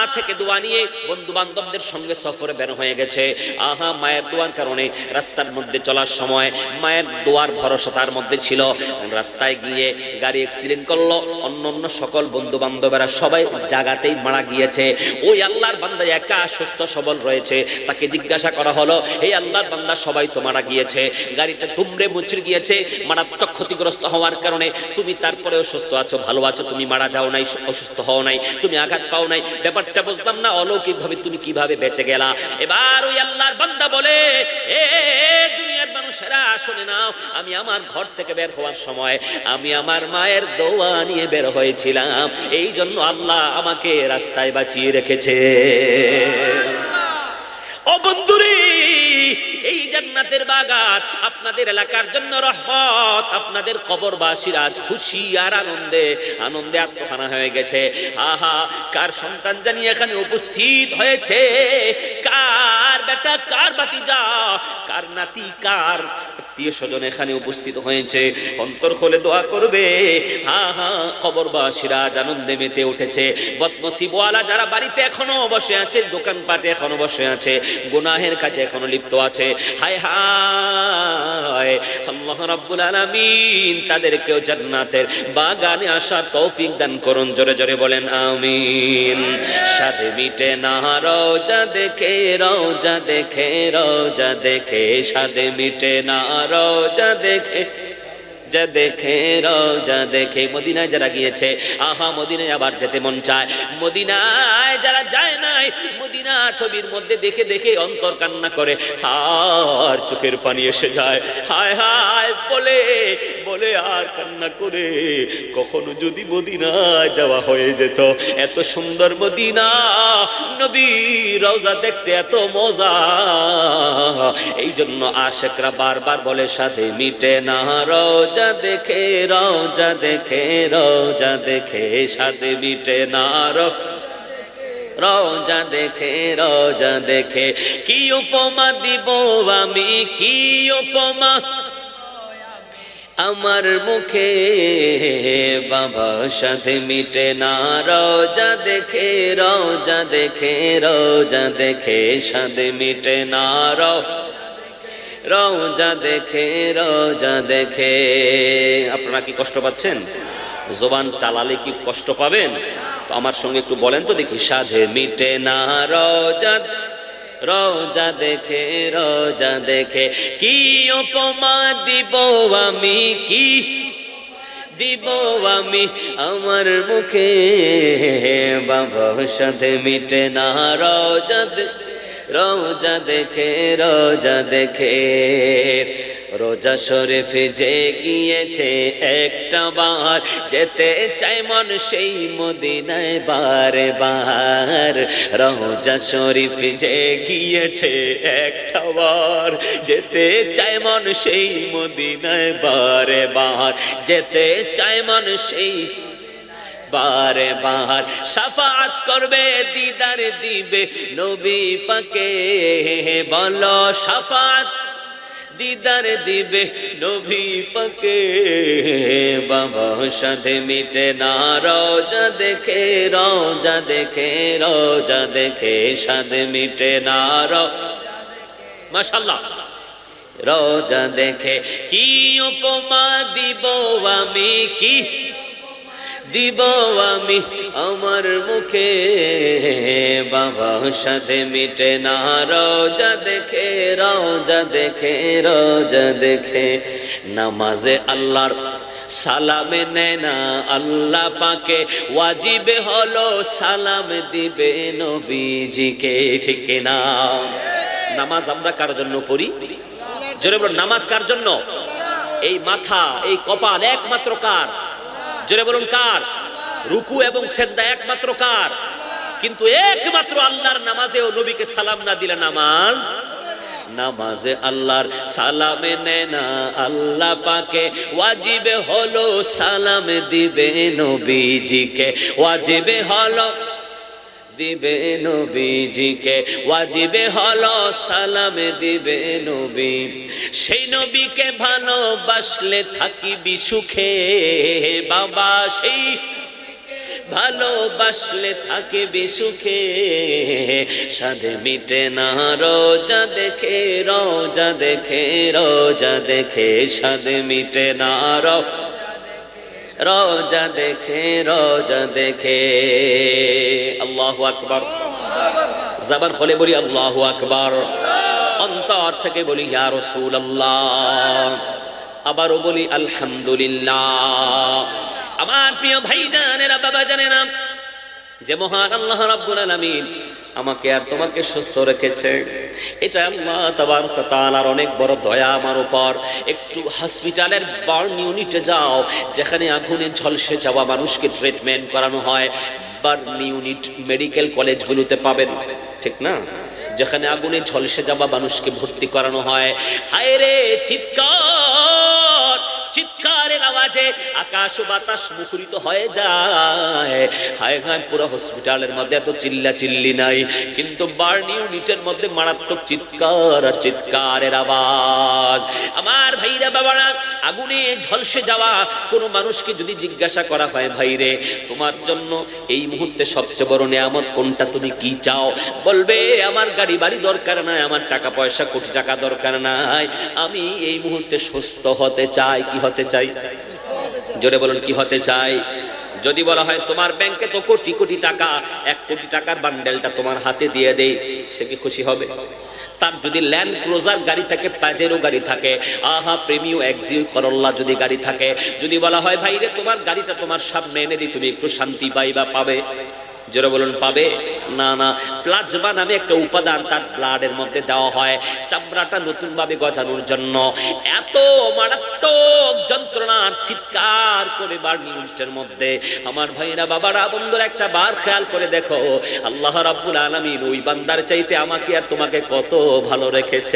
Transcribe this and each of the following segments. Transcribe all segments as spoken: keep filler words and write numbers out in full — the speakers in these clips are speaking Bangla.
থেকে দোয়া নিয়ে বন্ধু বান্ধবদের সঙ্গে সফরে বের হয়ে গেছে। আহা, মায়ের দোয়ার কারণে রাস্তার মধ্যে চলার সময় মায়ের দোয়ার ভরসা তার মধ্যে ছিল। রাস্তায় গিয়ে গাড়ি অ্যাক্সিডেন্ট করলো, অন্য অন্য সকল বন্ধু বান্ধবেরা সবাই জায়গাতেই মারা গিয়েছে। ওই আল্লাহর বান্দা একা সুস্থ সবল রয়েছে। তাকে জিজ্ঞাসা করা হলো, এই আল্লাহর বান্দা সবাই তো মারা গিয়েছে, গাড়িটা দুমড়ে মুচড়ে গিয়েছে, মারাত্মক ক্ষতিগ্রস্ত হওয়ার কারণে তুমি তারপরেও সুস্থ আছো, ভালো আছো, তুমি মারা যাও নাই, অসুস্থ হও নাই, তুমি আঘাত পাও নাই, ব্যাপারটা বুঝলাম না, অলৌকিক ভাবে তুমি কিভাবে বেঁচে গেলা? এবার ওই আল্লাহর বান্দা বলে, এ দুনিয়ার মানুষেরা শুনে নাও, আমি আমার ঘর থেকে বের হওয়ার সময় আমি আমার মায়ের দোয়া নিয়ে বের হয়েছিলাম, এই জন্য আল্লাহ আমাকে রাস্তায় বাঁচিয়ে রেখেছে। ও বন্ধুরে, এই জান্নাতের বাগান আপনাদের এলাকার জন্য রহমত, আপনাদের কবরবাসীর আজ খুশি আর আনন্দে আনন্দে আত্মহারা হয়ে গেছে। আহা, কার সন্তান জানি এখানে উপস্থিত হয়েছে, কার বেটা, কার ভাতিজা, কার নাতি, কার আত্মীয় স্বজন এখানে উপস্থিত হয়েছে, অন্তর খুলে দোয়া করবে। হা হা, কবরবাসীরা আজ আনন্দে মেতে উঠেছে। বদনসিবওয়ালা যারা বাড়িতে এখনো বসে আছে, দোকানপাটে এখনো বসে আছে, গুনাহের কাজে এখনো লিপ্ত আছে, হায় হায়, আল্লাহ রাব্বুল আলামিন তাদেরকেও জান্নাতের বাগানে আসার তৌফিক দান করুন। জোরে জোরে বলেন আমিন। সাথে মিটে না রোজা দেখে, রোজা দেখে, রোজা দেখে, সাথে মিটে না রোজা দেখে, যা দেখে, রোজা দেখে। মদিনায় যারা গিয়েছে, আহা, মদিনায় আবার যেতে মন চায়। মদিনায় যারা যায় নাই, মদিনা ছবির মধ্যে দেখে দেখে অন্তর কান্না করে, আর চোখের পানি এসে যায়, হায় হায় বলে বলে আর কান্না করে, কখনো যদি মদিনায় যাওয়া হয়ে যেত, এত সুন্দর মদিনা, নবী রওজা দেখতে এত মজা। এই জন্য আশেকরা বারবার বলে, সাথে মিটে না রোজা দেখে, রোজা দেখে, রোজা দেখে, সাথে মিটে না রোজা দেখে, রোজা দেখে। কি উপমা দিব আমি, কি উপমা আমার মুখে, বাবা সাথে মিটে না রোজা দেখে, রোজা দেখে, রোজা দেখে, সাথে মিটে না রোজা দেখে, রোজা দেখে। আপনারা কি কষ্ট পাচ্ছেন? জবান চালালে কি কষ্ট পাবেন? তো আমার সঙ্গে একটু বলেন তো দেখি, সাধে মিটে না রোজা, রোজা দেখে, রোজা দেখে। কি উপমা দিব আমি, কি দিব আমি আমার মুখে, বাবা সাথে মিটে না রোজা দেখে, রোজা দেখে, রোজা দেখে। রোজা শরীফে যে গিয়েছে একটা বার, যেতে চাই মন সেই মদিনায় বারে বার। রোজা শরীফে যে গিয়েছে একটা বার, যেতে চাই মন সেই মদিনায় বারে বার, যেতে চাই মন সেই বারে বার। শাফাআত করবে, দিদার দিবে নবী পাকে, বলো শাফাআত দিদার দিবে নবী পাকে, বাবা সাথে মিটে না রোজা দেখে, রোজা দেখে, রোজা দেখে, সাথে মিটে না রোজা, মাশাআল্লাহ, রোজা দেখে। কি উপমা দিব আমি, কি দিব আমি আমার মুখে, বাবা সাথে মিটে না রোজা দেখে, রোজা দেখে, রোজা দেখে। নামাজে আল্লাহর সালামে নেয় না আল্লাহ পাকে, ওয়াজিবে হলো সালাম দিবে নবীজিকে, ঠিক না? নামাজ আমরা কার জন্য পড়ি? জোরে বলুন, নামাজ কার জন্য? এই মাথা, এই কপাল একমাত্র কার? জোরে বলুন কার? রুকু এবং সেজদা একমাত্র কার? কিন্তু একমাত্র আল্লাহর নামাজেও নবীকে সালাম না দিলে নামাজ, নামাজে আল্লাহর সালামে নেয় না আল্লাহ পাকে, ওয়াজিবে হলো সালাম দিবে নবীজিকে, ওয়াজিবে হলো দিবে নবীজিকে, ওয়াজিবে হলো সালাম দিবে নবী। সেই নবীকে ভালোবাসলে থাকিবি সুখে, বাবা সেই ভালোবাসলে থাকে বিসুখে সাধে মিটে না রোজা দেখে রোজা দেখে রোজা দেখে সাধে মিটে না রোজা দেখে রোজা দেখে। আল্লাহু আকবার। জবান খুলে বলি আল্লাহু আকবার, অন্তর থেকে বলি ইয়া রাসূলুল্লাহ, আবারও বলি আলহামদুলিল্লাহ। আমার প্রিয় ভাইজানেরা, বাবা জানেরা, যে মহান আল্লাহ রাব্বুল আলামিন আমাকে আর তোমাকে সুস্থ রেখেছে, এটা আল্লাহ তাবারক ওয়া তাআলার অনেক বড় দয়া আমার উপর। একটু হসপিটালের বার্ন ইউনিটে যাও, যেখানে আগুনে ঝলসে যাওয়া মানুষকে ট্রিটমেন্ট করানো হয়। বার্ন ইউনিট মেডিকেল কলেজগুলোতে পাবেন, ঠিক না? যেখানে আগুনে ঝলসে যাওয়া মানুষকে ভর্তি করানো হয়। হায় রে, চিৎকার চিৎকারের আওয়াজে আকাশ ও বাতাস মুখরিত হয়ে যায়। হায় হায়, পুরো হসপিটালের মধ্যে এত চিল্লা চিল্লি নাই, কিন্তু বার্ন ইউনিটের মধ্যে মারাত্মক চিৎকার আর চিৎকারের আওয়াজ। আমার ভাইরা বাবারা, আগুনে ঝলসে যাওয়া কোনো মানুষকে যদি জিজ্ঞাসা করা হয়, ভাইরে তোমার জন্য এই মুহূর্তে সবচেয়ে বড় নিয়ামত কোনটা, তুমি কি চাও? বলবে আমার গাড়ি বাড়ি দরকার নাই, আমার টাকা পয়সা কোটি টাকা দরকার নাই, আমি এই মুহূর্তে সুস্থ হতে চাই। কি হতে চাই? জোরে বলুন, কি হতে চাই? যদি বলা হয় তোমার ব্যাংকে তো কোটি কোটি টাকা, এক কোটি টাকার বান্ডেলটা তোমার হাতে দিয়ে দেই, সে কি খুশি হবে? তার যদি ল্যান্ড ক্রুজার গাড়ি থাকে, প্যাজেরো গাড়ি থাকে, আহা প্রেমিও এক্সিউ করল্লা যদি গাড়ি থাকে, যদি বলা হয় ভাই রে তোমার গাড়িটা তোমার সামনে এনে দিই, তুমি একটু শান্তি পাইবা, পাবে? জোরে বলুন, পাবে? না না, প্লাজমা নামে একটা উপাদান তার ব্লাডের মধ্যে দেওয়া হয় চামড়াটা নতুন ভাবে গজানোর জন্য। এত মারাত্মক যন্ত্রণার চিৎকার করে বার্ন ইউনিটের মধ্যে। আমার ভাইরা বাবারা বন্ধুরা, একটা বার খেয়াল করে দেখো, আল্লাহ রাব্বুল আলামিন ওই বান্দার চাইতে আমাকে আর তোমাকে কত ভালো রেখেছে।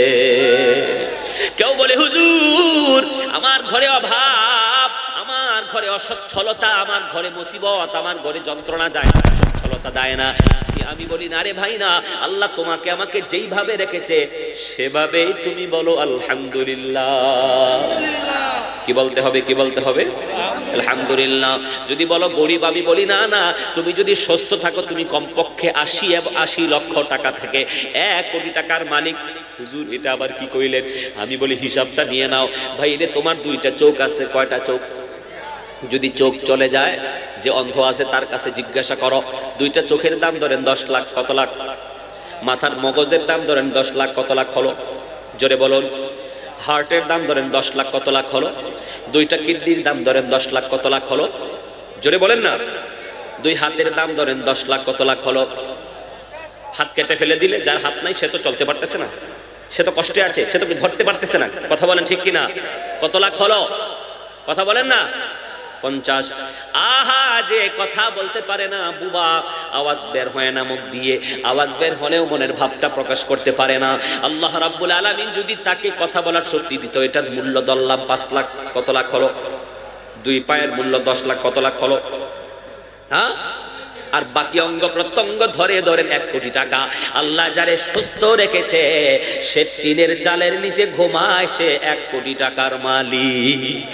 কেউ বলে হুজুর আমার ঘরে অভাব, আমার ঘরে অসচ্ছলতা, আমার ঘরে মুসিবত, আমার ঘরে যন্ত্রণা যায় না, সচ্ছলতা দেয় না। আমি বলি না রে ভাই না, আল্লাহ তোমাকে আমাকে যেইভাবে রেখেছে সেভাবেই তুমি বলো আলহামদুলিল্লাহ। কি বলতে হবে? কি বলতে হবে? আলহামদুলিল্লাহ। যদি বলো গরিব, আমি বলি না না, তুমি যদি সুস্থ থাকো তুমি কমপক্ষে আশি আশি লক্ষ টাকা থেকে এক কোটি টাকার মালিক। হুজুর এটা আবার কি কইলেন? আমি বলি হিসাবটা নিয়ে নাও। ভাই রে তোমার দুইটা চোখ আছে, কয়টা চোখ? যদি চোখ চলে যায়, যে অন্ধ আছে তার কাছে জিজ্ঞাসা করো, দুইটা চোখের দাম ধরেন দশ লাখ, কত লাখ? মাথার মগজের দাম ধরেন দশ লাখ, কত লাখ হলো? জোরে বলুন। হার্টের দাম ধরেন দশ লাখ, কত লাখ হলো? দুইটা কিডনির দাম ধরেন দশ লাখ, কত লাখ হলো? জোরে বলেন না। দুই হাতের দাম ধরেন দশ লাখ, কত লাখ হলো? হাত কেটে ফেলে দিলে যার হাত নাই সে তো চলতে পারতেছে না, সে তো কষ্টে আছে, সে তো ধরতে পারতেছে না। কথা বলেন ঠিক কিনা? কত লাখ হলো? কথা বলেন না। পঞ্চাশ। আহা, যে কথা বলতে পারে না, বুবা, আওয়াজ বের হয় না মুখ দিয়ে, আওয়াজ বের হলেও মনের ভাবটা প্রকাশ করতে পারে না। আল্লাহ রাব্বুল আলামিন যদি তাকে কথা বলার শক্তি দিত, এটার মূল্য ধরলাম পাঁচ লাখ, কত লাখ হলো? দুই পায়ের মূল্য দশ লাখ, কত লাখ হলো? হ্যাঁ, আর বাকি অঙ্গ প্রত্যঙ্গ ধরে ধরেন এক কোটি টাকা। আল্লাহ যারে সুস্থ রেখেছে সে টিনের চালের নিচে ঘুমায়, সে এক কোটি টাকার মালিক।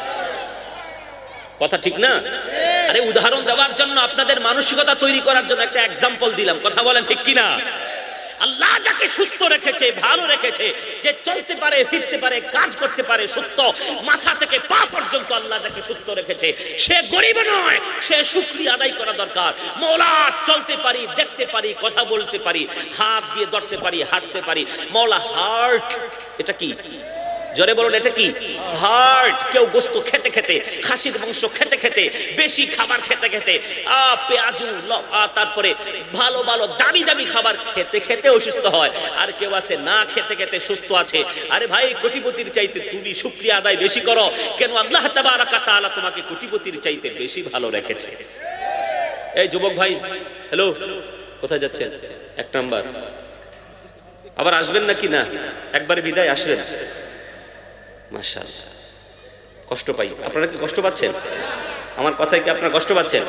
কথা ঠিক না? আরে উদাহরণ দেওয়ার জন্য, আপনাদের মানসিকতা তৈরি করার জন্য একটা এক্সাম্পল দিলাম। কথা বলেন ঠিক কিনা? আল্লাহ যাকে সুস্থ রেখেছে, ভালো রেখেছে, যে চলতে পারে, ফিরতে পারে, কাজ করতে পারে, সুস্থ মাথা থেকে পা পর্যন্ত আল্লাহ যাকে সুস্থ রেখেছে, সে গরিব নয়, সে শুকরিয়া আদায় করা দরকার। মওলা চলতে পারি, দেখতে পারি, কথা বলতে পারি, হাত দিয়ে ধরতে পারি, হাঁটতে পারি। মওলা হার্ট, এটা কি? জোরে বলুন, এটা কি? হার্ট। কেউ গোস্ত খেতে খেতে, খাসির মাংস খেতে খেতে, বেশি খাবার খেতে খেতে, আ পেঁয়াজু, তারপরে ভালো ভালো দামি দামি খাবার খেতে খেতে অসুস্থ হয়। আর কেউ আছে না খেতে খেতে সুস্থ আছে। আরে ভাই, কোটিপতির চাইতে তুমি শুকরিয়া আদায় বেশি করো কেন? আল্লাহ তাবারাক ওয়া তাআলা তোমাকে কোটিপতির চাইতে বেশি ভালো রেখেছে। এই যুবক ভাই, হ্যালো, কোথায় যাচ্ছেন? এক নাম্বার। আবার আসবেন নাকি না? একবার বিদায় আসবেন। মাশাআল্লাহ, কষ্ট পাই। আপনারা কি কষ্ট পাচ্ছেন? আমার কথায় কি আপনারা কষ্ট পাচ্ছেন?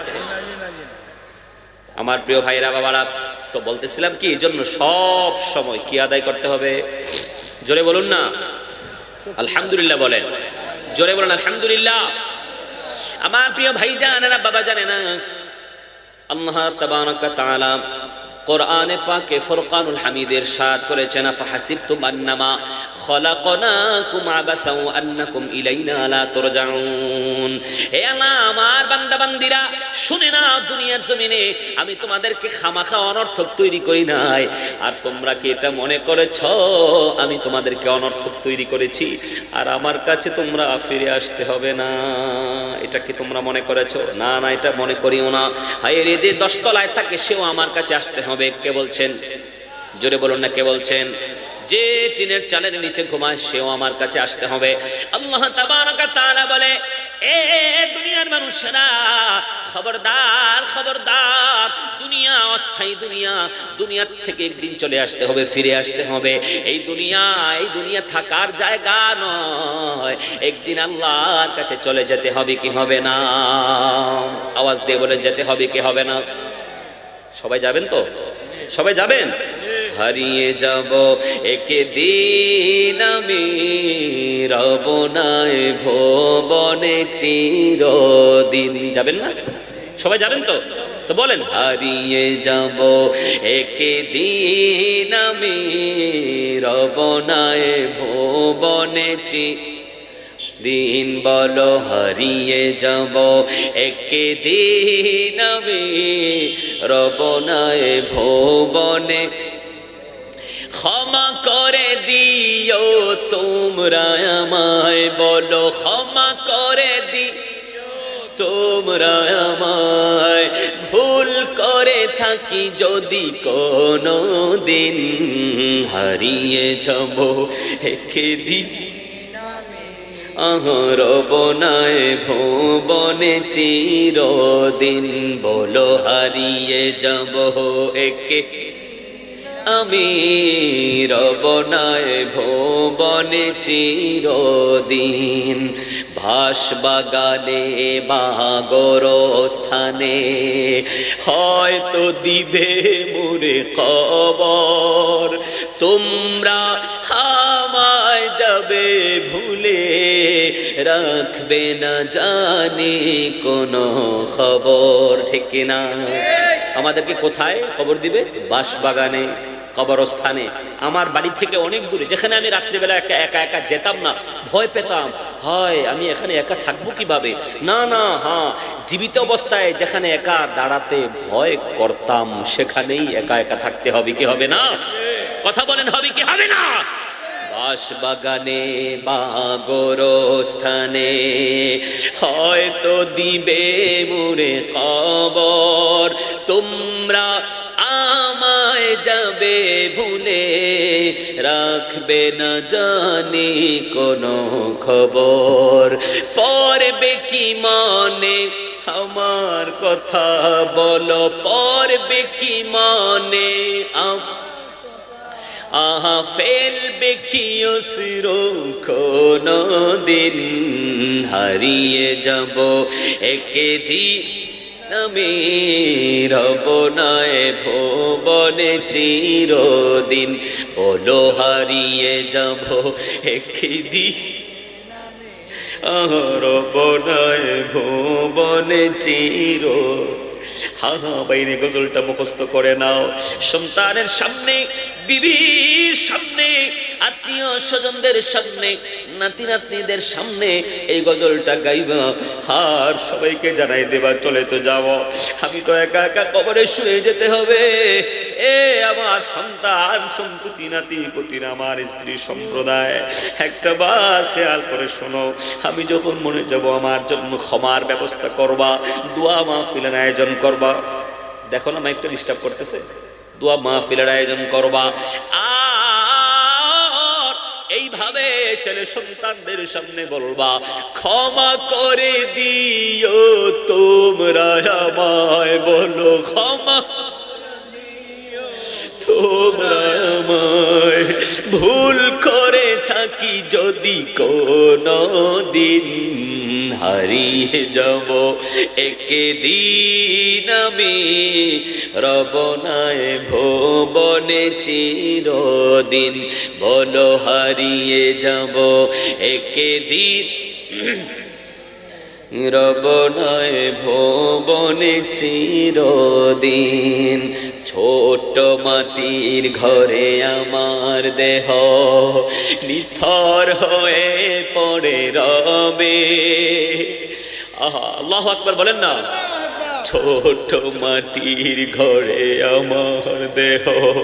আমার প্রিয় ভাইরা বাবারা, তো বলতেছিলাম কি, এই জন্য সব সময় কি আদায় করতে হবে? জোরে বলুন না আলহামদুলিল্লাহ। বলেন, জোরে বলুন আলহামদুলিল্লাহ। আমার প্রিয় ভাই জানেনা, বাবা জানে না, আল্লাহ তাবারাক ওয়া তাআলা কোরআনে পাকে ফুরকানুল হামিদের ইরশাদ করেছেন, ফাহাসিবতুম আন্নামা খলাকনাকুম আবাসা ওয়া আন্নাকুম ইলাইনা লা তুরজাউন। হে আল্লাহ, আমার বান্দা বান্দীরা শুনে নাও, দুনিয়ার জমিনে আমি তোমাদেরকে খামাখা অনর্থক তৈরি করি নাই। আর তোমরা কি এটা মনে করেছ আমি তোমাদেরকে অনর্থক তৈরি করেছি আর আমার কাছে তোমরা ফিরে আসতে হবে না? এটা কি তোমরা মনে করেছো? না না, এটা মনে করিও না। হায় রে, যে দশতলায় থাকে সেও আমার কাছে আসতে হবে। কে বলছেন? জোরে বলুন না, কে বলছেন? যে টিনের চালের নিচে ঘুমায় সেও আমার কাছে আসতে হবে। আল্লাহ তাবারাক ওয়া তাআলা বলে, এ দুনিয়ার মানুষেরা, খবরদার খবরদার, দুনিয়া অস্থায়ী দুনিয়া, দুনিয়ার থেকে একদিন চলে আসতে হবে, ফিরে আসতে হবে। এই দুনিয়া এই দুনিয়া থাকার জায়গা নয়, একদিন আল্লাহর কাছে চলে যেতে হবে কি হবে না? আওয়াজ দিয়ে বলে, যেতে হবে কি হবে না? সবাই যাবেন তো? সবাই যাবেন? হারিয়ে যাব একদিন আমি, রব নাই ভুবনে চিরদিন। যাবেন না? সবাই যাবেন তো? তো বলেন, হারিয়ে যাব একদিন আমি, রব নাই ভুবনে চিরদিন। বলো, হারিয়ে যাব একদিন আমি, রব নাই ভুবনে। ক্ষমা করে দিও তোমরা আমায়, বলো ক্ষমা করে দিও তোমরা আমায়, ভুল করে থাকি যদি কোনো দিন। হারিয়ে যাব একদিন রব নাই ভুবনে চিরদিন। বলো, হারিয়ে যাব একে আমি, রব নাই ভুবনে চিরদিন। ভাস বাগানে বা গোরস্থানে হয়তো দিবে মোরে কবর, তোমরা আমায় যাবে ভুলে, রাখবে না জানি কোনো খবর। ঠিক কিনা? আমাদেরকে কোথায় কবর দিবে? বাস বাগানে, কবরস্থানে। আমার বাড়ি থেকে অনেক দূরে, যেখানে আমি রাত্রিবেলা একা একা একা যেতাম না, ভয় পেতাম, হয় আমি এখানে একা থাকবো কিভাবে? না না, হ্যাঁ, জীবিত অবস্থায় যেখানে একা দাঁড়াতে ভয় করতাম, সেখানেই একা একা থাকতে হবে কি হবে না? কথা বলেন, হবে কি হবে না? বাস বাগানে বা গোরস্থানে হয়তো দিবে মোরে কবর, তোমরা আমায় যাবে ভুলে, রাখবে না জানি কোনো খবর। পড়বে কি মনে আমার কথা বলো, পড়বে কি মনে আহা, ফেলবে কি অশ্র কোনো দিন। হারিয়ে যাব একদিন আমি, রব নাই ভুবনে চিরদিন। বলো, হারিয়ে যাব একদিন রব নাই ভুবনে চিরদিন। হা হা বাইরে গজলটা মুখস্থ করে নাও। সন্তানের সামনে, বিবির সামনে, আত্মীয় স্বজনদের সামনে, নাতি নাতনিদের সামনে এই গজলটা গাইবা, আর সবাইকে জানাই দেবা, চলে তো যাও, আমি তো একা একা কবরে শুয়ে যেতে হবে। এ আমার সন্তান সম্পত্তি, নাতি পুতির, আমার স্ত্রী সম্প্রদায়, একটা বার খেয়াল করে শোনো, আমি যখন মনে যাব আমার জন্য ক্ষমার ব্যবস্থা করবা, দোয়া মাহফিলের আয়োজন করবা। দেখো না মাইকটা ডিস্টার্ব করতেছে। দোয়া মাহফিলের আয়োজন করবা, আর এইভাবে ছেলে সন্তানদের সামনে বলবা, ক্ষমা করে দিও তোমরা আমায়, বলো ক্ষমা তোমরা আমায়, ভুল করে থাকি যদি কোনো দিন। হারিয়ে যাব একদিন আমি, রব নাই ভুবনে চিরদিন। বলো, হারিয়ে যাব একদিন রব নয় ভুবনে চিরদিন। ছোট মাটির ঘরে আমার দেহ নিথর হয়ে পড়ে রবে। আহা, আল্লাহু আকবার বলেন না। ছোট মাটির ঘরে আমার দেহ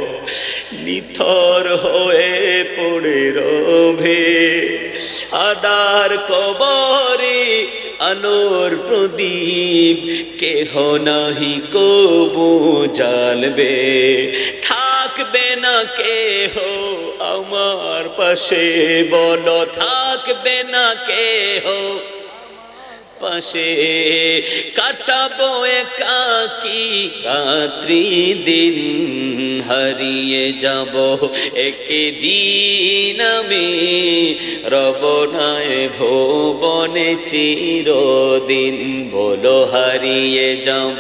নিথর হয়ে পড়ে রবে। আদার কবরে আলোর প্রদীপ কেহ নাহি কবু জ্বালবে। থাকবে না কেহ আমার পাশে, বলো থাকবে না কেহ পাশে। কাটাবো একাকী রাত্রি দিন, হারিয়ে যাব একদিন আমি। রব নয় ভুবনে চিরদিন, বলো হারিয়ে যাব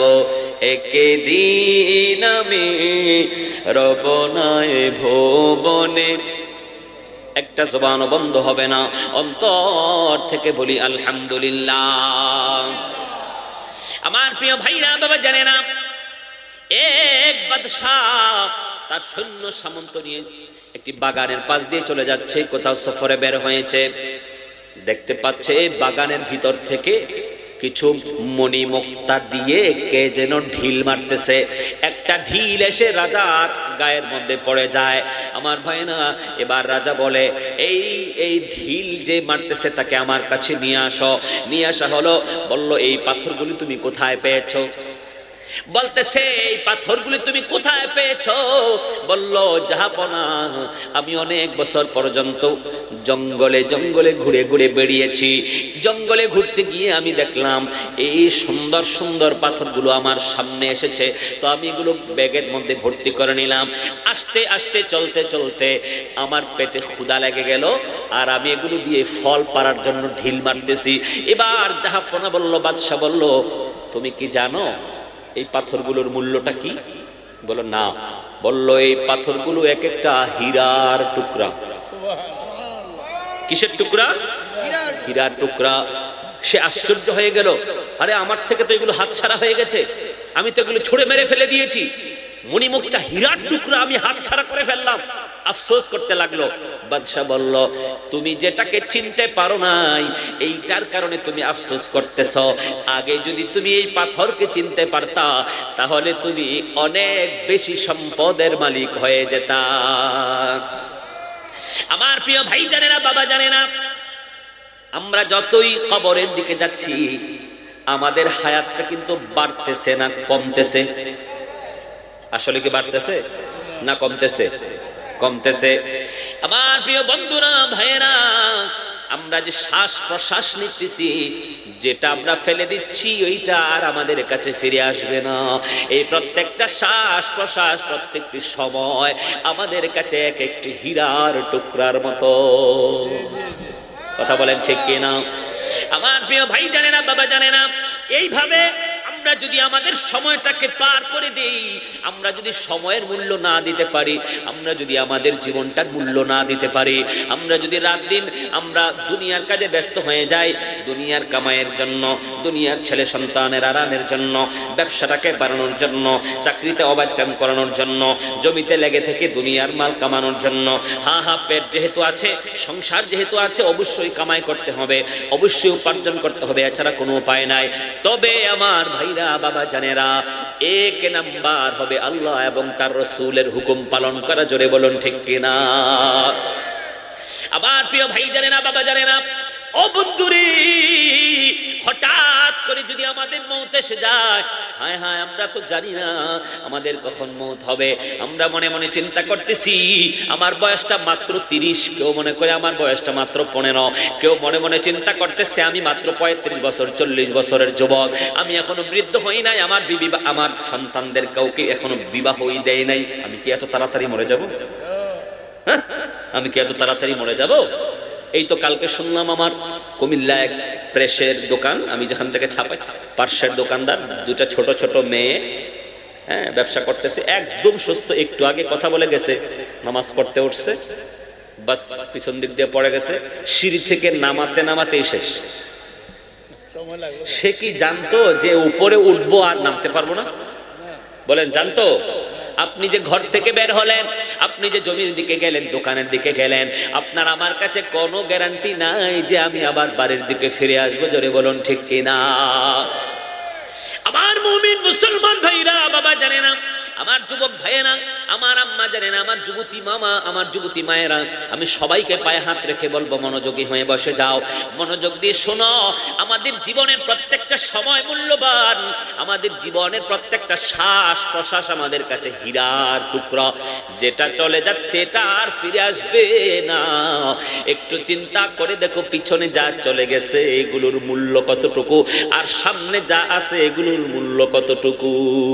একদিন আমি। রব নয় ভুবনে। একটা জবান বন্ধ হবে না, অন্তর থেকে বলি আলহামদুলিল্লাহ। আমার প্রিয় ভাইরা বাবা জানে না, এক বাদশাহ তার সৈন্য সামন্ত নিয়ে একটি বাগানের পাশ দিয়ে চলে যাচ্ছে, কোথাও সফরে বের হয়েছে। দেখতে পাচ্ছে বাগানের ভিতর থেকে কিছু মণিমুক্তা দিয়ে কে যেন ঢিল মারতেছে। একটা ঢিল এসে রাজার গায়ের মধ্যে পড়ে যায়। আমার ভাই না, এবার রাজা বলে এই এই ঢিল যে মারতেছে তাকে আমার কাছে নিয়ে আসো। নিয়ে আসা হলো। বলল এই পাথরগুলি তুমি কোথায় পেয়েছো? বলতেছে এই পাথরগুলি তুমি কোথায় পেয়েছো? বলল জাহাপনা, আমি অনেক বছর পর্যন্ত জঙ্গলে জঙ্গলে ঘুরে ঘুরে বেরিয়েছি। জঙ্গলে ঘুরতে গিয়ে আমি দেখলাম এই সুন্দর সুন্দর পাথরগুলো আমার সামনে এসেছে, তো আমি এগুলো ব্যাগের মধ্যে ভর্তি করে নিলাম। আস্তে আস্তে চলতে চলতে আমার পেটে ক্ষুধা লেগে গেল, আর আমি এগুলো দিয়ে ফল পাড়ার জন্য ঢিল মারতেছি। এবার জাহাপনা বলল, বাদশা বলল, তুমি কি জানো এই পাথরগুলোর মূল্যটা কি? বলো না। বলল এই পাথরগুলো এক একটা হীরার টুকরা। কিসের টুকরা? হীরার টুকরা। সে আশ্চর্য হয়ে গেল, আরে আমার থেকে তো এগুলো হাতছাড়া হয়ে গেছে, আমি তো এগুলো ছুঁড়ে মেরে ফেলে দিয়েছি। মণিমুক্তা হীরার টুকরা আমি হাতছাড়া করে ফেললাম। আফসোস করতে লাগলো। বাদশা বলল, তুমি যেটাকে চিনতে পারো নাই এইটার কারণে তুমি আফসোস করতেছ। আগে যদি তুমি এই পাথরকে চিনতে পারতা তাহলে তুমি অনেক বেশি সম্পদের মালিক হয়ে যেতা। আমার প্রিয় ভাই জানে না, বাবা জানে না, আমরা যতই কবরের দিকে যাচ্ছি আমাদের হায়াতটা কিন্তু বাড়তেছে না কমতেছে? আসলে কি বাড়তেছে না কমতেছে? কমতেছে। আমার প্রিয় বন্ধুরা, ভাইয়েরা, আমরা যে শ্বাস প্রশ্বাস নিতেছি, যেটা আমরা ফেলে দিচ্ছি ওইটা আর আমাদের কাছে ফিরে আসবে না। এই প্রত্যেকটা শ্বাস প্রশ্বাস, প্রত্যেকটি সময় আমাদের কাছে এক একটি হীরার টুকরার মতো। কথা বলেন ঠিক কিনা? আমার প্রিয় ভাই জানে না, বাবা জানে না, এইভাবে আমরা যদি আমাদের সময়টাকে পার করে দেই, আমরা যদি সময়ের মূল্য না দিতে পারি, আমরা যদি আমাদের জীবনটার মূল্য না দিতে পারি, আমরা যদি রাত দিন আমরা দুনিয়ার কাজে ব্যস্ত হয়ে যাই, দুনিয়ার কামাইয়ের জন্য, দুনিয়ার ছেলে সন্তানের আরামের জন্য, ব্যবসাটাকে বাড়ানোর জন্য, চাকরিতে ওভারটাইম করানোর জন্য, জমিতে লেগে থেকে দুনিয়ার মাল কামানোর জন্য, হা হা পেট যেহেতু আছে, সংসার যেহেতু আছে, অবশ্যই কামাই করতে হবে, অবশ্যই উপার্জন করতে হবে, এছাড়া কোনো উপায় নাই। তবে আমার ভাই বাবা জানেরা, এক নাম্বার হবে আল্লাহ এবং তার রাসূলের হুকুম পালন করা। জোরে বলুন ঠিক কিনা? আমার প্রিয় ভাই জানে না, বাবা জানে না, ও বন্ধুরে, হঠাৎ করে যদি আমাদের মৌত এসে যায়, হায় হায়, আমরা তো জানি না আমাদের কখন মৌত হবে। আমরা মনে মনে চিন্তা করতেছি আমার বয়সটা মাত্র তিরিশ, কেউ মনে করে আমার বয়সটা মাত্র পনেরো, কেউ মনে মনে চিন্তা করতেছে আমি মাত্র পঁয়ত্রিশ বছর, চল্লিশ বছরের যুবক, আমি এখনো বৃদ্ধ হই নাই, আমার বিবি, আমার সন্তানদের কাউকে এখনো বিবাহই দেয় নাই, আমি কি এত তাড়াতাড়ি মরে যাব? হ্যাঁ, আমি কি এত তাড়াতাড়ি মরে যাব? এই তো কালকে শুনলাম আমার কুমিল্লা এক প্রেসের দোকান, আমি যেখান থেকে ছাপাই, পার্শ্বের দোকানদার, দুটা ছোট ছোট মেয়ে, হ্যাঁ, ব্যবসা করতেছে, একদম সুস্থ, একটু আগে কথা বলে গেছে, নামাজ পড়তে উঠছে, বাস পিছন দিক দিয়ে পড়ে গেছে, সিঁড়ি থেকে নামাতে নামাতেই শেষ। সে কি জানতো যে উপরে উঠবো আর নামতে পারবো না? বলেন জানতো? আপনি যে ঘর থেকে বের হলেন, আপনি যে জমির দিকে গেলেন, দোকানের দিকে গেলেন, আপনার আমার কাছে কোনো গ্যারান্টি নাই যে আমি আবার বাড়ির দিকে ফিরে আসবো। জোরে বলুন ঠিক কিনা? আমার মুমিন মুসলমান ভাইরা, বাবা জানে না, আমার যুবক ভাইয়েরা, আমার আম্মা জানে না, আমার যুবতী মামা, আমার যুবতী মায়েরা, আমি সবাইকে পায়ে হাত রেখে বলবো, মনোযোগী হয়ে বসে যাও, মনোযোগ দিয়ে শোনো। আমাদের জীবনের প্রত্যেকটা সময় মূল্যবান, আমাদের জীবনের প্রত্যেকটা শ্বাস প্রশ্বাস আমাদের কাছে হীরার টুকরা। যেটা চলে যাচ্ছে এটা আর ফিরে আসবে না। একটু চিন্তা করে দেখো, পিছনে যা চলে গেছে এগুলোর মূল্য কতটুকু, আর সামনে যা আছে এগুলোর মূল্য কতটুকু।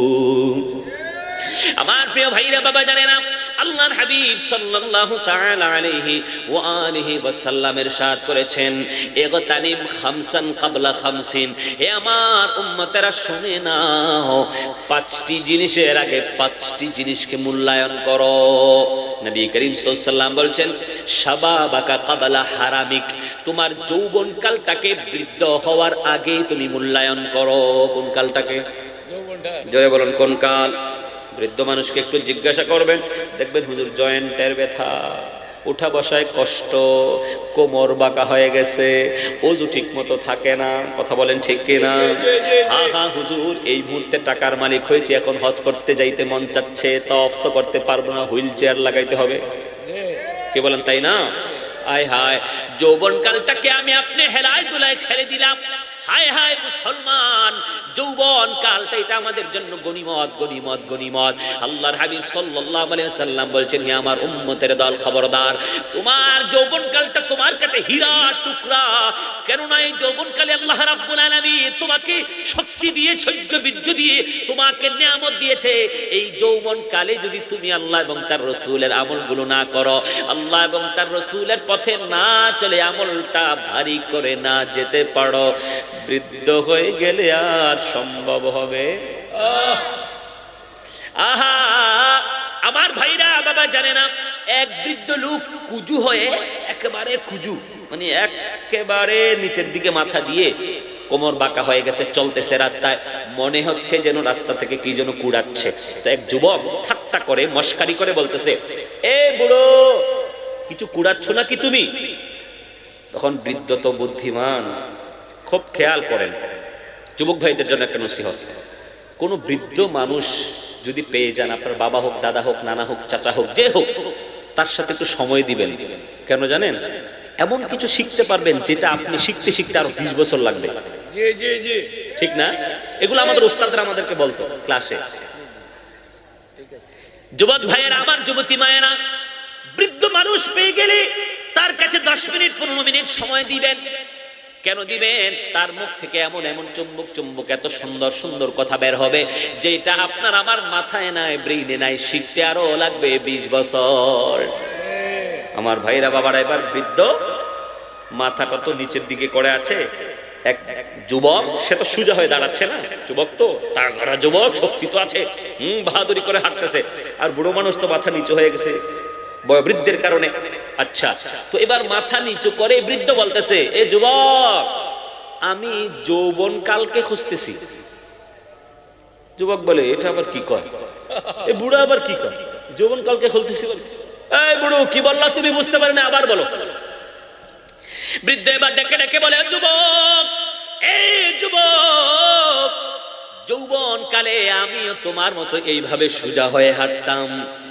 আমার প্রিয় ভাইরা, বাবা জানে না, আল্লাহর হাবিব সাল্লাল্লাহু তাআলা আলাইহি ওয়া আলিহি ওয়াসাল্লাম ইরশাদ করেছেন, ইগতানিম খামসান ক্বাবলা খামসিন। হে আমার উম্মতেরা শুনে নাও, পাঁচটি জিনিসের আগে পাঁচটি জিনিসকে মূল্যায়ন করো। নবী করিম সাল্লাল্লাহু আলাইহি ওয়াসাল্লাম বলছেন, শাবাবাকা ক্বাবলা হারামিক। তোমার যৌবনকালটাকে বৃদ্ধ হওয়ার আগে তুমি মূল্যায়ন করো। কোন কালটাকে? জোরে বলুন, কোন কাল? বৃদ্ধ মানুষকে একটু জিজ্ঞাসা করবেন, দেখবেন হুজুর জয়েন্টের ব্যথা, উঠা বসায় কষ্ট, কোমর বাঁকা হয়ে গেছে, ওজু ঠিক মতো থাকে না। কথা বলেন ঠিক কিনা? হ্যাঁ হ্যাঁ হুজুর, এই মুহূর্তে টাকার মালিক হয়েছে, এখন হজ করতে যাইতে মন চাচ্ছে, তফ তো করতে পারবো না, হুইল চেয়ার লাগাইতে হবে। কি বলেন, তাই না? আয় হায়, যৌবনকালটাকে আমি আপনি হেলায় দুলায় ছেড়ে দিলাম। হায় হায় মুসলমান, যৌবন কালটা এটা আমাদের জন্য গনিমত, গনিমত, গনিমত। আল্লাহর হাবিব সাল্লাল্লাহু আলাইহি ওয়াসাল্লাম বলছেন, হে আমার উম্মতের দল, খবরদার, তোমার যৌবন কালটা তোমার কাছে হীরার টুকরা। কেননা এই যৌবন কালে আল্লাহ রাব্বুল আলামিন তোমাকে শক্তি দিয়ে, সহ্য বীর্য দিয়ে তোমাকে নিয়ামত দিয়েছে। এই যৌবন কালে যদি তুমি আল্লাহ এবং তার রাসূলের আমলগুলো না করো, আল্লাহ এবং তার রাসূলের পথে না চলে, আমলটা ভারী করে না যেতে পারো, বৃদ্ধ হয়ে গেলে আর সম্ভব হবে? আহা আমার ভাইরা, বাবা জানে না, এক বৃদ্ধ লোক কুজু হয়ে, একেবারে কুজু মানে একেবারে নিচের দিকে মাথা দিয়ে, কোমর বাঁকা হয়ে গেছে, চলতেছে রাস্তায়, মনে হচ্ছে যেন রাস্তা থেকে কি যেন কুড়াচ্ছে। তো এক যুবক ঠাট্টা করে, মস্কারি করে বলতেছে, এ বুড়ো, কিছু কুড়াচ্ছ নাকি তুমি? তখন বৃদ্ধ তো বুদ্ধিমান, খুব খেয়াল করেন। যুবক ভাইদের জন্য একটা নসিহত, কোন বৃদ্ধ মানুষ যদি পেয়ে যান, আপনার বাবা হোক, দাদা হোক, নানা হোক, চাচা হোক, যে হোক, তার সাথে একটু সময় দিবেন। কেন জানেন? এমন কিছু শিখতে পারবেন যেটা আপনি শিখতে শিখতে আরো বিশ বছর লাগবে। ঠিক না? এগুলো আমাদের উস্তাদরা আমাদেরকে বলতো ক্লাসে। যুবক ভাইয়েরা, আমার যুবতী মায়েরা, বৃদ্ধ মানুষ পেয়ে গেলে তার কাছে দশ মিনিট পনেরো মিনিট সময় দিবেন। কেন দিবেন? তার মুখ থেকে এমন এমন চুম্বক চুম্বক এত সুন্দর সুন্দর কথা বের হবে যেটা আপনার আমার মাথায় নাই, ব্রেইনে নাই, শিখতে আরো লাগবে বিশ বছর। আমার ভাইরা, বাবারা, এবার বৃদ্ধ মাথাটা তো নিচের দিকে করে আছে, এক যুবক, সে তো সোজা হয়ে দাঁড়াচ্ছে না, যুবক তো তাগড়া যুবক, শক্তি তো আছে, হম বাহাদুরি করে হাঁটতেছে, আর বুড়ো মানুষ তো মাথা নিচু হয়ে গেছে বয়োবৃদ্ধের কারণে। আচ্ছা, তো এবার মাথা নিচু করে বৃদ্ধ বলতেছে, এ যুবক, আমি যৌবন কালকে খুঁজতেছি। যুবক বলে, এটা আবার কি কয়? এ বুড়ো আবার কি কয়? যৌবন কালকে খুঁজতেছি? এই বুড়ো, কি বললা তুমি? বুঝতে পারি না, আবার বলো। বৃদ্ধ এবার ডেকে ডেকে বলে, যুবক, এই যুবক, যৌবন কালে আমিও তোমার মতো এইভাবে সোজা হয়ে হাঁটতাম।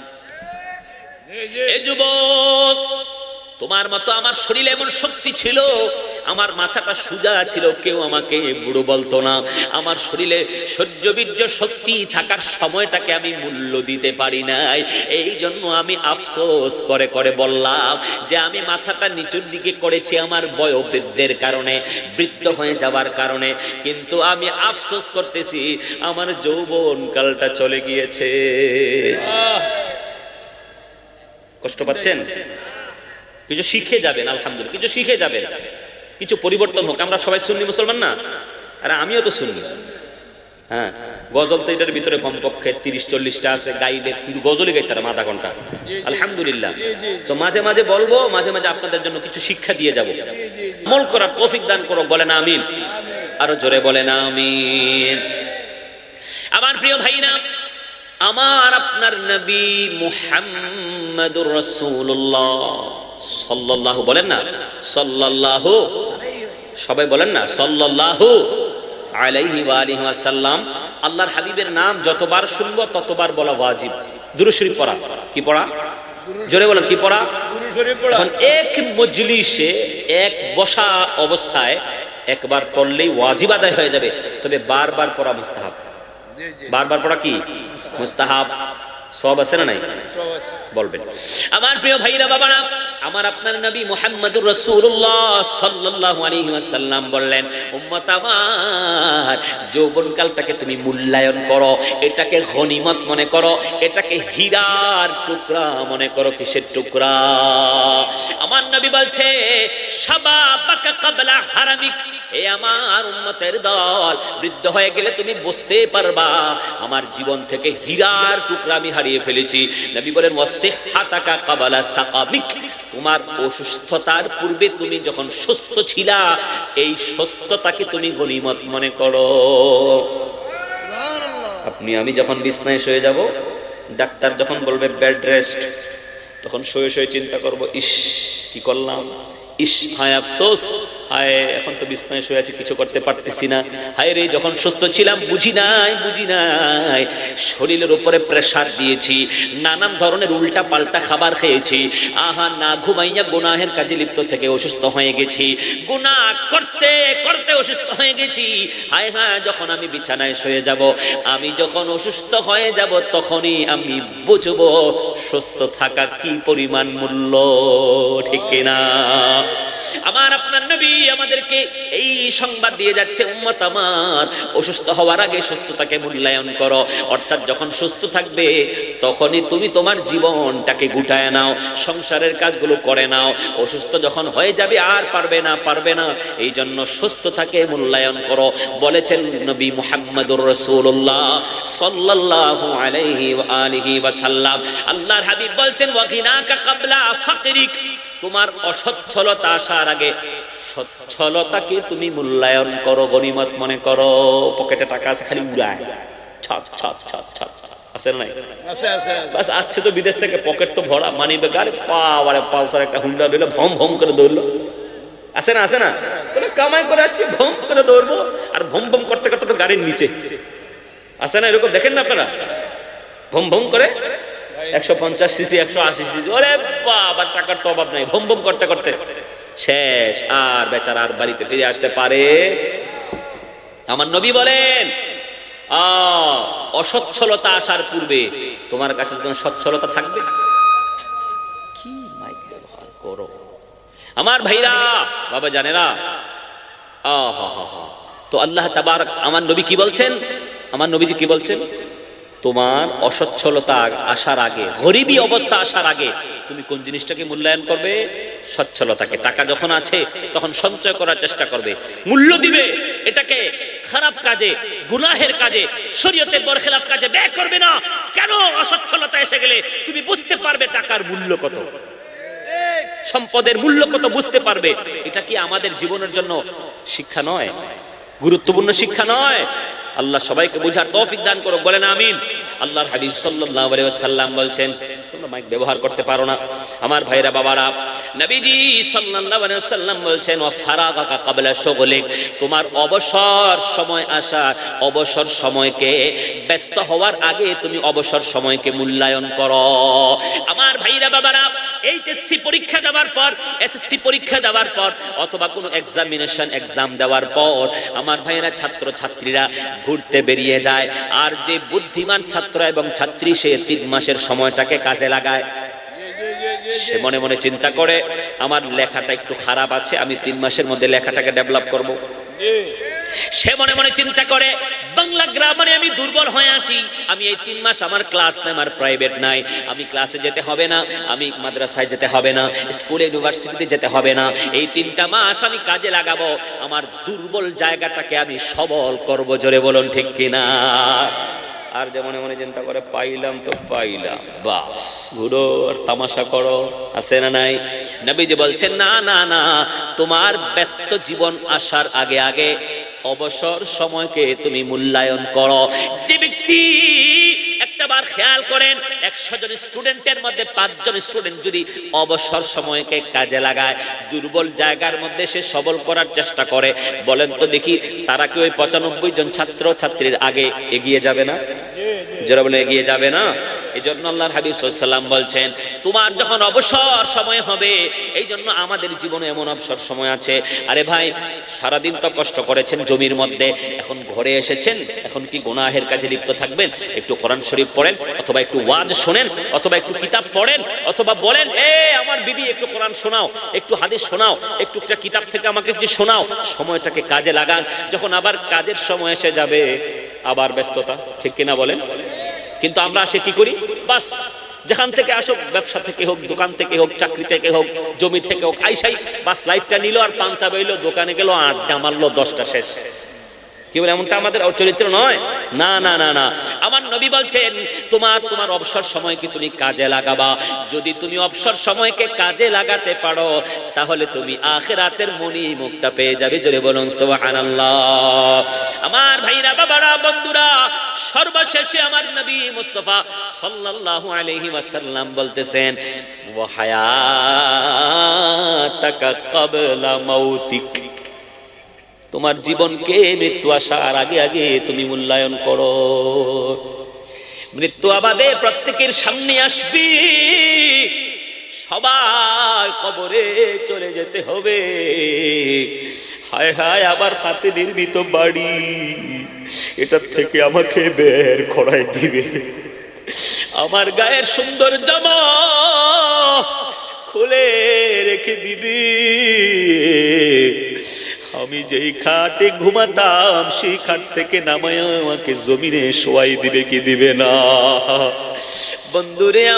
এ যুবক, তোমার মতো আমার শরীরে এমন শক্তি ছিল, আমার মাথাটা সোজা ছিল, কেউ আমাকে বুড়ো বলতো না। আমার শরীরে সহ্যবীর্য শক্তি থাকার সময়টাকে আমি মূল্য দিতে পারি নাই। এই জন্য আমি আফসোস করে করে বললাম যে আমি মাথাটা নিচুর দিকে করেছি আমার বয়োবৃদ্ধের কারণে, বৃদ্ধ হয়ে যাওয়ার কারণে। কিন্তু আমি আফসোস করতেছি, আমার যৌবন কালটা চলে গিয়েছে। কষ্ট পাচ্ছেন? কিছু শিখে যাবেন, আলহামদুলিল্লাহ, কিছু শিখে যাবেন, কিছু পরিবর্তন হোক। আমরা সবাই সুন্নি মুসলমান না? আরে আমিও তো সুন্নি। হ্যাঁ, গজল তো এটার ভিতরে কমপক্ষে তিরিশ চল্লিশটা আছে, গাইবে, কিন্তু গজলই গাইতে তারা আধা ঘন্টা, আলহামদুলিল্লাহ। তো মাঝে মাঝে বলবো, মাঝে মাঝে আপনাদের জন্য কিছু শিক্ষা দিয়ে যাব। আমল করার তৌফিক দান করো, বলেন আমিন। আরো জোরে বলেন আমিন। আমার প্রিয় ভাইরা, আমার আপনার নবী মুহাম্মাদুর রাসূলুল্লাহ সাল্লাল্লাহু, বলেন না সাল্লাল্লাহু, সবাই বলেন না সাল্লাল্লাহু আলাইহি ওয়া আলিহি ওয়াসাল্লাম। আল্লাহর হাবিবের নাম যতবার শুনবো ততবার বলা ওয়াজিব। দুরূদ শরীফ পড়া, কি পড়া? জোরে বলেন, কি পড়া? দুরূদ শরীফ পড়া। এখন এক মজলিসে এক বসা অবস্থায় একবার পড়লেই ওয়াজিব আদায় হয়ে যাবে, তবে বারবার পড়া মুস্তাহাব। বারবার পড়া কি মুস্তাহাব? সওয়াব আছে না নাই? বলবেন। আমার প্রিয় ভাইরা বাবারা, আমার আপনার নবী মুহাম্মদুর রাসূলুল্লাহ সাল্লাল্লাহু আলাইহি ওয়াসাল্লাম বললেন, উম্মত আমার, যৌবনকালটাকে তুমি মূল্যায়ন করো, এটাকে গনিমত মনে করো, এটাকে হীরার টুকরা মনে করো। কিসের টুকরা? আমার নবী বলছে, শাবাবাকা ক্বাবলা হারামিক। এ আমার উম্মতের দল, বৃদ্ধ হয়ে গেলে তুমি বুঝতে পারবা আমার জীবন থেকে হীরার টুকরা আমি হারিয়ে ফেলেছি। নবী বলেন, ওয়াসিহহাতাকা ক্বাবলা সাকামিক। তোমার অসুস্থতার পূর্বে তুমি যখন সুস্থ ছিলা, এই সুস্থতাকে তুমি গনিমত মনে করো। আপনি আমি যখন বিছনায় শুয়ে যাব, ডাক্তার যখন বলবে বেড রেস্ট, তখন শুয়ে শুয়ে চিন্তা করব, ইস কি করলাম, ইস হায় আফসোস, হায় এখন তো বিছনায় শুয়ে আছি, কিছু করতে পারতেছি না। হায় রে, যখন সুস্থ ছিলাম বুঝি নাই বুঝি নাই শরীরের উপরে প্রেসার দিয়েছি, নানান ধরনের উল্টা পাল্টা খাবার খেয়েছি, আহা না ঘুমাইয়া গুনাহের কাজে লিপ্ত থেকে অসুস্থ হয়ে গেছি, গুনাহ করতে করতে অসুস্থ হয়ে গেছি। হায় হায়, যখন আমি বিছানায় শুয়ে যাব, আমি যখন অসুস্থ হয়ে যাব, তখনই আমি বুঝবো সুস্থ থাকা কি পরিমাণ মূল্য, ঠিক কিনা? আমার আপনার নবী আমাদেরকে এই সংবাদ দিয়ে যাচ্ছে, উম্মত আমার, অসুস্থ হওয়ার আগে সুস্থতাকে মূল্যায়ন করো। অর্থাৎ যখন সুস্থ থাকবে তখনই তুমি তোমার জীবনটাকে গুটায় নাও, সংসারের কাজগুলো করে নাও। অসুস্থ যখন হয়ে যাবে আর পারবে না পারবে না এই জন্য সুস্থতাকে মূল্যায়ন করো, বলেছেন নবী মুহাম্মদুর রাসূলুল্লাহ সাল্লাল্লাহু আলাইহি ওয়া আলিহি ওয়াসাল্লাম। আল্লাহর হাবিব বলছেন, ওয়াগিনাকা ক্বাবলা ফাকরিক। তোমার অসচ্ছলতা আসার আগে সচ্ছলতাকে তুমি মূল্যায়ন করো, গনিমত মনে করো। পকেটে টাকা আছে, খালি উড়ায়, ছাপ ছাপ ছাপ ছাপ আছে না? আছে আছে। বাস আসছে তো বিদেশ থেকে, পকেট তো ভরা, মানি ব্যাগ, আরে পাও, আরে পালসার একটা হুন্ডা দিল, ভম ভম করে দৌড়লো। আছে না? আছে না? বলে কামাই করে আসছি, ভম করে দৌড়বো, আর ভম ভম করতে করতে তো গাড়ির নিচে। আছে না এরকম? দেখেন না আপনারা, ভম ভম করে একশো পঞ্চাশ সিসি, একশো আশি সিসি, ওরে বাবা, টাকার তো অভাব নাই, ভম ভম করতে করতে শেষ, আর বেচারা আর বাড়িতে ফিরে আসতে পারে। আমার নবী বলেন, আ অসচ্ছলতা আসার পূর্বে তোমার কাছে যখন সচ্ছলতা থাকবে, কি মাইক ব্যবহার করো আমার ভাইরা, বাবা জানেরা, আহা হা হা। তো আল্লাহ তাবারক, আমার নবী কি বলছেন? আমার নবীজি কি বলছেন? তোমার অসচ্ছলতা আসার আগে, গরিবী অবস্থা আসার আগে তুমি কোন জিনিসটাকে মূল্যায়ন করবে? সচ্ছলতাকে। টাকা যখন আছে তখন সঞ্চয় করার চেষ্টা করবে, মূল্য দিবে এটাকে। খারাপ কাজে, গুনাহের কাজে, শরীয়তের বরখেলাফ কাজে ব্যয় করবে না। কেন? অসচ্ছলতা এসে গেলে তুমি বুঝতে পারবে টাকার মূল্য কত, সম্পদের মূল্য কত বুঝতে পারবে। এটা কি আমাদের জীবনের জন্য শিক্ষা নয়? গুরুত্বপূর্ণ শিক্ষা নয়? আল্লাহ সবাইকে বুঝার তৌফিক দান করুক, বলেন আমিন। আল্লাহর হাবিব সাল্লাল্লাহু আলাইহি ওয়াসাল্লাম বলছেন, তোমরা মাইক ব্যবহার করতে পারো না আমার ভাইরা বাবারা, নবীজি সাল্লাল্লাহু আলাইহি ওয়াসাল্লাম বলছেন, ওয়া ফারাগাকা ক্বাবলা শুগলিক। তোমার অবসর সময় আসা, অবসর সময়কে, ব্যস্ত হওয়ার আগে তুমি অবসর সময়কে মূল্যায়ন করো। আমার ভাইরা বাবারা, এইচএসসি পরীক্ষা দেওয়ার পর, এসএসসি পরীক্ষা দেওয়ার পর, অথবা কোনো এক্সামিনেশন এক্সাম দেওয়ার পর আমার ভাইরা, ছাত্র ছাত্রীরা ঘুরতে বেরিয়ে যায়। আর যে বুদ্ধিমান ছাত্র এবং ছাত্রী, সে তিন মাসের সময়টাকে কাজে লাগায়। সে মনে মনে চিন্তা করে, আমার লেখাটা একটু খারাপ আছে, আমি তিন মাসের মধ্যে লেখাটাকে ডেভেলপ করব। সে মনে মনে চিন্তা করে, বাংলা গ্রামারে আমি দুর্বল হয়ে আছি, আমি এই তিন মাস আমার ক্লাস নাই, আমার প্রাইভেট নাই, আমি ক্লাসে যেতে হবে না, আমি মাদ্রাসায় যেতে হবে না, স্কুলে ইউনিভার্সিটিতে যেতে হবে না, এই তিনটা মাস আমি কাজে লাগাবো, আমার দুর্বল জায়গাটাকে আমি সবল করব। জোরে বলুন ঠিক কিনা? আর যে মনে মনে চিন্তা করে, পাইলাম তো পাইলাম, বাস ঘুরো আর তামাশা করো, আছে না নাই? নবীজি বলছেন, না না না, তোমার ব্যস্ত জীবন আসার আগে আগে অবসর সময়কে তুমি মূল্যায়ন করো। যে ব্যক্তি একটাবার খেয়াল করেন, একশো জন স্টুডেন্টের মধ্যে পাঁচজন স্টুডেন্ট যদি অবসর সময়কে কাজে লাগায়, দুর্বল জায়গার মধ্যে সে সবল করার চেষ্টা করে, বলেন তো দেখি তারা কি ওই পঁচানব্বই জন ছাত্র ছাত্রীর আগে এগিয়ে যাবে না? যারা বলে এগিয়ে যাবে না। এই জন্য আল্লাহর হাবিব সাল্লাল্লাহু আলাইহি ওয়াসাল্লাম বলছেন, তোমার যখন অবসর সময় হবে, এই জন্য আমাদের জীবনে এমন অবসর সময় আছে, আরে ভাই সারাদিন তো কষ্ট করেছেন জমির মধ্যে, এখন ঘরে এসেছেন, এখন কি গুনাহের কাজে লিপ্ত থাকবেন? একটু কোরআন শরীফ পড়েন, অথবা একটু ওয়াজ শোনেন, অথবা একটু কিতাব পড়েন, অথবা বলেন এ আমার বিবি একটু কোরআন শোনাও, একটু হাদিস শোনাও, একটু একটা কিতাব থেকে আমাকে কিছু শোনাও। সময়টাকে কাজে লাগান। যখন আবার কাজের সময় এসে যাবে, আবার ব্যস্ততা, ঠিক কিনা বলেন? কিন্তু আমরা আসে কি করি, বাস যেখান থেকে আসুক, ব্যবসা থেকে হোক, দোকান থেকে হোক, চাকরি থেকে হোক, জমি থেকে হোক, আইসাই বাস লাইফটা নিল আর পাঞ্চা বইলো, দোকানে গেল, আড্ডা মারলো, দশটা শেষ। কি বলে, এমনটা আমাদের চরিত্র নয়। না না না না, আমার নবী বলছেন তোমার তোমার অবসর সময়কে তুমি কাজে লাগাবা। যদি তুমি অবসর সময়কে কাজে লাগাতে পারো, তাহলে তুমি আখিরাতের মনি মুক্তা পেয়ে যাবে। জোরে বলুন সুবহানাল্লাহ। আমার ভাইরা, বাবারা, বন্ধুরা, সর্বশেষে আমার নবী মুস্তাফা সাল্লাল্লাহু আলাইহি ওয়াসাল্লাম বলতেছেন, ওয়া হায়াতাকা ক্বাবলা মাউতিক, তোমার জীবনকে মৃত্যু আসার আগে আগে তুমি মূল্যায়ন করো। মৃত্যু আমাদের প্রত্যেকের সামনে আসবে, সবাই কবরে চলে যেতে হবে। হায় হায়, আবার হাতে নির্মিত বাড়ি, এটার থেকে আমাকে বের করাই দিবে। আমার গায়ের সুন্দর জামা খুলে রেখে দিবে। আমি যেই খাটে ঘুমাতাম, সেই খাট থেকে নামায় আমাকে জমিনে শোয়াই দিবে কি দিবে না? বন্ধুরে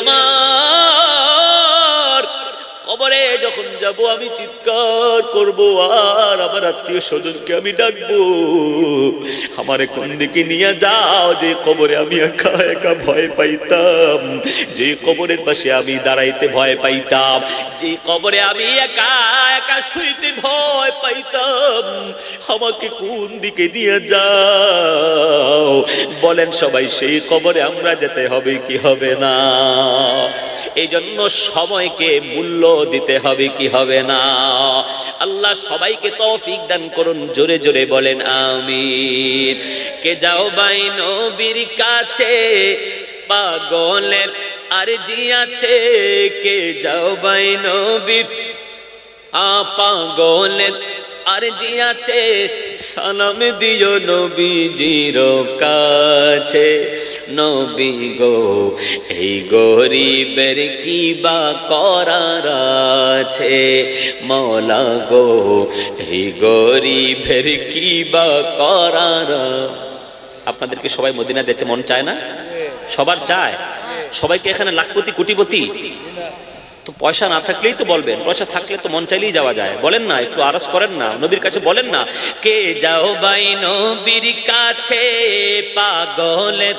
আমার, কবরে যখন যাব আমি চিৎকার করব, আর আমার আত্মীয় স্বজনকে আমি ডাকবো, আমারে কোন দিকে নিয়ে যাও। যে কবরে আমি একা একা ভয় পাইতাম, যে কবরের পাশে আমি দাঁড়াইতে ভয় পাইতাম, যে কবরে আমি একা একা শুইতে ভয় পাইতাম, আমাকে কোন দিকে নিয়ে যাও? বলেন সবাই, সেই কবরে আমরা যেতে হবে কি হবে না? এই জন্য সময়কে মূল্য দিতে হবে কি হবে না? আল্লাহ সবাইকে তৌফিক দান করুন। জোরে জোরে বলেন আমিন। কে যাও ভাই নবীর কাছে, পাগলের আরজি আছে। কে যাও ভাই নবীর, আ পাগলের আরজি আছে। সালাম দিও নবীজির কাছে। নবী গো, এই গরিবের কি বা করার আছে? মওলা গো, এই গরিবের কি বা করার? আপনাদেরকে সবাই মদিনা যেতে মন চায় না? সবার চায়। সবাইকে এখানে লাখপতি কোটিপতি তো পয়সা না থাকলেই তো বলবেন, পয়সা থাকলে তো মন চাইলেই যাওয়া যায়। বলেন না, একটু আরজ করেন না, নবীর কাছে বলেন না, কে যাও ভাই নবীর কাছে, পাগলের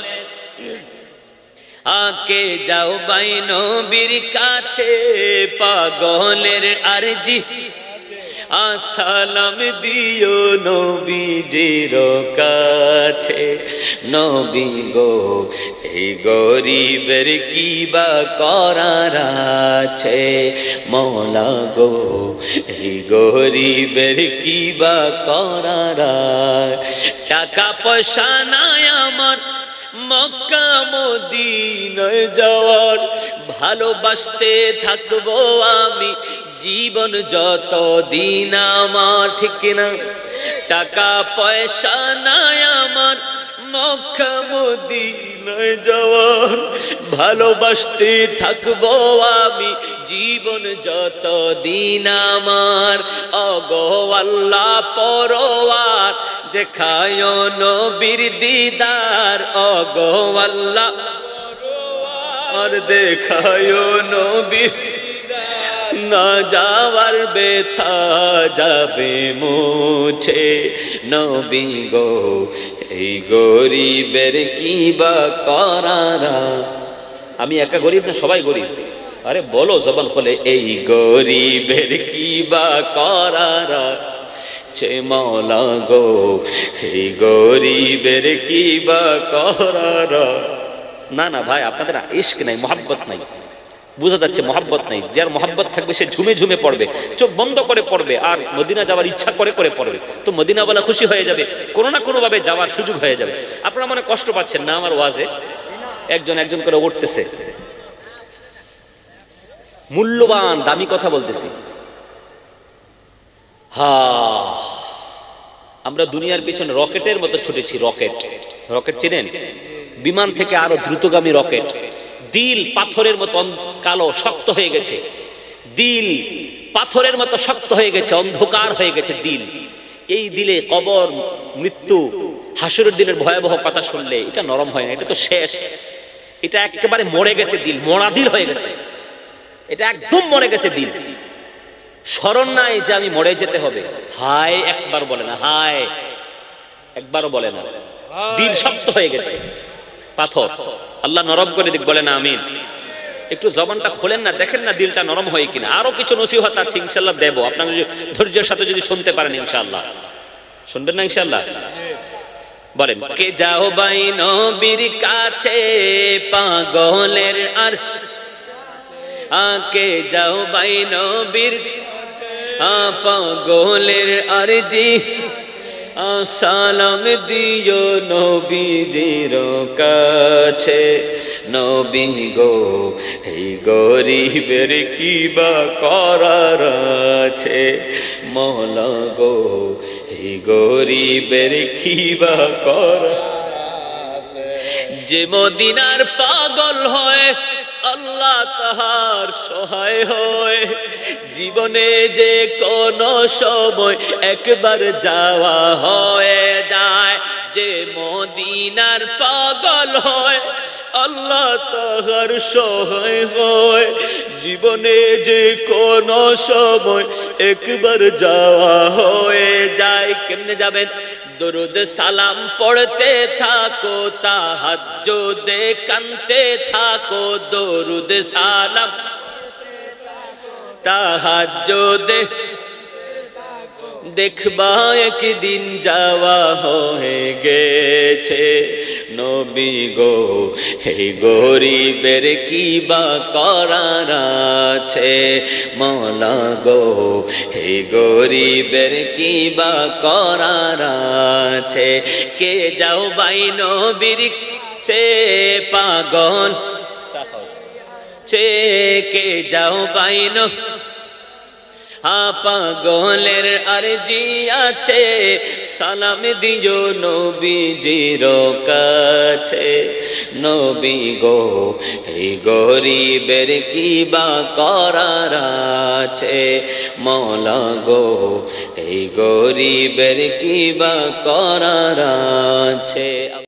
আকে যাও ভাই নবীর কাছে, পাগলের আরজি। সালাম দিও নবীজির কাছে। নবী গো, এই গরিবের কি বা করার আছে? মওলা গো, এই গরিবের কি বা করার? টাকা পয়সা নাই আমার মক্কা মদিনায় যাওয়ার, ভালোবাসতে থাকবো আমি জীবন যত দিন আমার, ঠিক না? টাকা পয়সা নাই আমার মক্কা মদিনায় যাওয়ার, ভালোবাসতে থাকবো আমি জীবন যত দিন আমার। ওগো আল্লাহ পরওয়ার, দেখায় নবীর দিদার। ওগো আল্লাহ পরওয়ার, দেখায় নবীর না যাওয়ার ব্যথা যাবে মুছে। নবী গো, এই গরিবের কি বা করার? আমি একা গরিব না সবাই গরিব? আরে বলো জবান খুলে, এই গরিবের কি বা করার? ছে মওলা গো এই গরিবের কি বা করার। না না ভাই, আপনাদের ইশক নাই, মোহাব্বত নাই, বোঝা যাচ্ছে মোহাব্বত নাই। যার মোহাব্বত থাকবে সে ঝুমে ঝুমে পড়বে, চোখ বন্ধ করে পড়বে, আর মদিনা যাওয়ার ইচ্ছা করে করে পড়বে, তো মদিনা বলা খুশি হয়ে যাবে, কোনো না কোনো ভাবে যাওয়ার সুযোগ হয়ে যাবে। আপনারা মনে কষ্ট পাচ্ছেন না আমার ওয়াজে? একজন একজন করে উঠতেছে, মূল্যবান দামি কথা বলতেছি। হা, আমরা দুনিয়ার পিছনে রকেটের মতো ছুটেছি। রকেট, রকেট চিনেন? বিমান থেকে আরো দ্রুতগামী রকেট। দিল পাথরের মতো কালো শক্ত হয়ে গেছে, দিল পাথরের মতো শক্ত হয়ে গেছে, অন্ধকার হয়ে গেছে দিল। এই দিলে কবর, মৃত্যু, হাসরের দিনের ভয়াবহ কথা শুনলে এটা নরম হয় না, এটা তো শেষ, এটা একেবারে মরে গেছে দিল, মরা দিল হয়ে গেছে, এটা একদম মরে গেছে দিল। স্মরণ নাই যে আমি মরে যেতে হবে, হায় একবার বলে না, হায় একবারও বলে না, দিল শক্ত হয়ে গেছে, পাথর। আল্লাহ নরম করে দিক, বলে না আমিন। একটু জবানটা খোলেন না, দেখেন না দিলটা নরম হয় কিনা। আরো কিছু নসিহত আছে ইনশাআল্লাহ দেব, আপনারা ধৈর্যের সাথে যদি শুনতে পারেন ইনশাআল্লাহ। শুনবেন না ইনশাআল্লাহ? বলেন, কে যাও বাই নবীর কাছে পাগলের আর আকে যাও বাই নবীর পাগলের আরজি সালাম দিও নবীজির কাছে। নবী গো এই গরিবের কি বা করার আছে, মওলা গো এই গরিবের কি বা করার আছে। যে মদিনার পাগল হয় আল্লাহ তাহার সহায় হয়, জীবনে যে কোন সময় একবার যাওয়া হয়ে যায়। যে মদিনার পাগল হয় আল্লাহ তাহার সহায় হয়, জীবনে যে কোন সময় একবার যাওয়া হয়ে যায়। কেমনে যাবেন? দরুদ সালাম পড়তে থাকো, তাহাজ্জুদে কানতে থাকো, দরুদ সালাম তাহাজ্জুদে দেখবা একদিন যাওয়া হয়ে গেছে। নবী গো এই গরিবের কি বা করার আছে, মওলা গো এই গরিবের কি বা করার আছে। কে যাও বাই নবীর চে পাগল চে, কে যাও বাই ন পাগলের আরজি আছে, সালাম দিও নবীজির কাছে। নবী গো এই গরিবের কি বা করার আছে, মওলা গো এই গরিবের কি বা করার আছে।